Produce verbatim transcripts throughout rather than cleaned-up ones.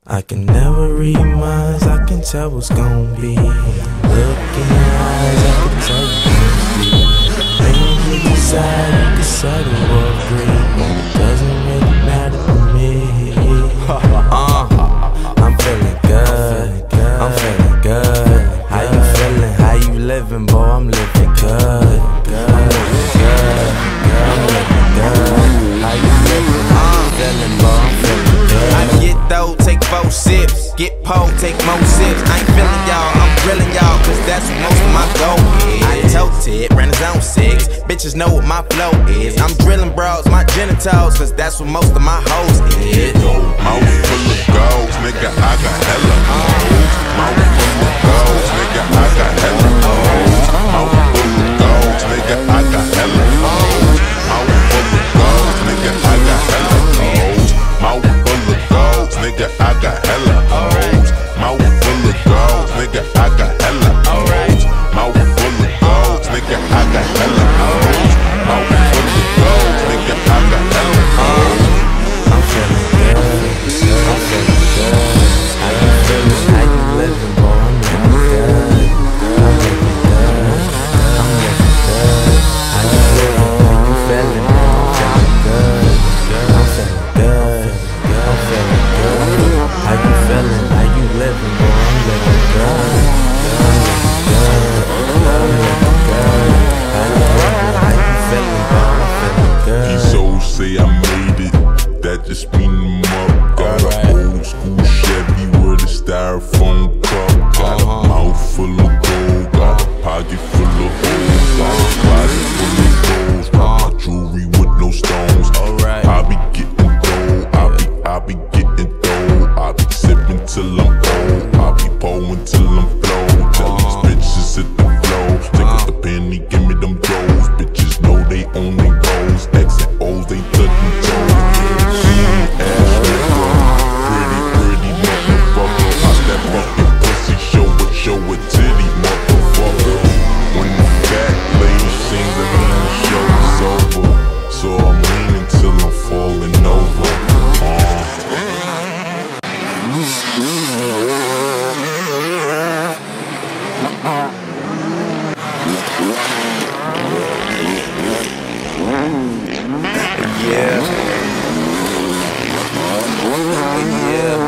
I can never read minds, I can tell what's gon' be. Look in your eyes, I can tell you what's see. When you decide, you decide to agree. It doesn't really matter to me. uh, I'm feeling good, I'm feeling good. How you feeling, how you living, boy, I'm living good. I'm living good, I'm living good. How you living, how you feeling, boy, I'm feeling good. I get though, take four sips. Get pole, take more sips. I ain't feeling y'all, I'm grilling y'all, cause that's what most of my goal is. I tote it, ran his own six. Bitches know what my flow is. I'm drilling bros, my genitals, cause that's what most of my hoes is. Mouth full of goals, nigga, I got hella hoes. Mouth full of goals, nigga, I got hella hoes. Mouth full of goals, nigga, I got hella hoes. Mouth full of goals, nigga, I got hella hoes. Mouth full of goals, nigga, I got hella hoes. Mouth full of goals, nigga, I got hella hoes. Mouth full of goals, nigga, I got hella hoes. Mouth full of goals, nigga, I got hella hoes. I'm feeling good, I'm feeling good. How you feeling, how you living, boy, I'm living good. I'm living good, I'm living good. How you living, how you feeling, boy, I'm feeling good. I'm feeling good, I'm feeling good. How you feeling, how you living, boy, I'm living good. I'm living good, I'm living good. How you living, how you feeling, boy, I'm feeling good. These hoes say I made it, that just mean them up. Got an old school Chevy with a styrofoam cup. Got a mouth full of gold, got a pocket full of holes. Got a closet full of gold, got my jewelry with no stones. I be getting dough, I be, I be getting dough. I be sipping till I'm old, I be pouring till I'm flow. Tell these bitches hit the flow, take up the penny, give me them doughs. Bitches know they own they goals, X and O's, they touching toes. Ass nigga, pretty, pretty motherfucker. I that fucking pussy, show it, show it titty, motherfucker. When the fat lady sings, I mean the show is over. So I'm leaning till I'm falling over. Uh. Yeah. Yeah.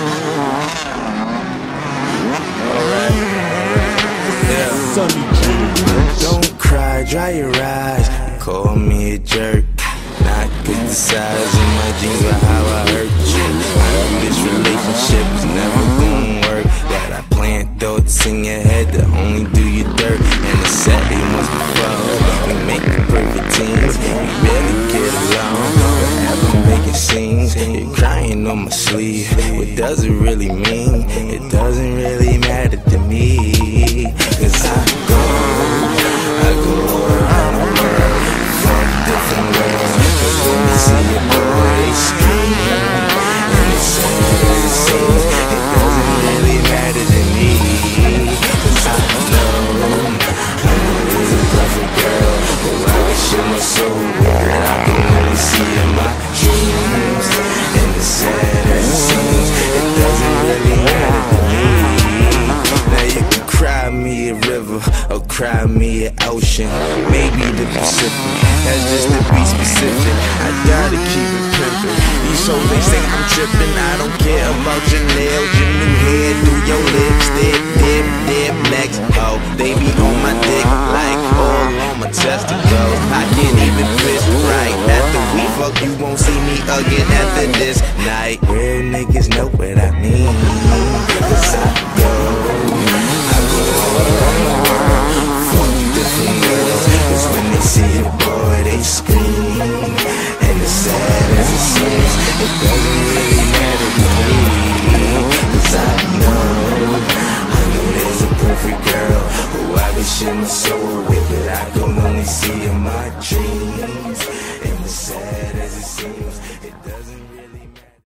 Alright. Yeah. Don't cry, dry your eyes. Call me a jerk. Not good the size of my jeans, but how I hurt you. I know this relationship is never gonna work. That I plant thoughts in your head that only do you dirt. And the Saturday must be fun. We make the perfect teams. We barely get along. We're making scenes. You're crying on my sleeve. What does it really mean? It doesn't really matter to me. Cause I go, I go around the world, from different worlds. Cause when they see a boy, they scream. And it's sad as it seems, it doesn't really matter to me. Cause I know, I know there's a perfect girl who I can share my soul with, that I can only see in my dreams. And it's sad as it seems, it doesn't really matter to me. Now you can cry me a river, or cry me an ocean, maybe the Pacific. That's just to be specific. I gotta keep it pimpin'. These hoes they say I'm trippin'. I don't care about your nails, your new hair, do your lipstick, dip, dip, next. Oh, they be on my dick like all on my testicles. I can't even piss right. After we fuck, you won't see me again after this night. Real niggas know what I mean. Cause I go, I go around the world, fuck different girls. Cause when they see a boy, they scream. And it's sad as it seems, it doesn't really matter to me. Cause I know, I know there's a perfect girl who I can share my soul with, but I can only see in my dreams.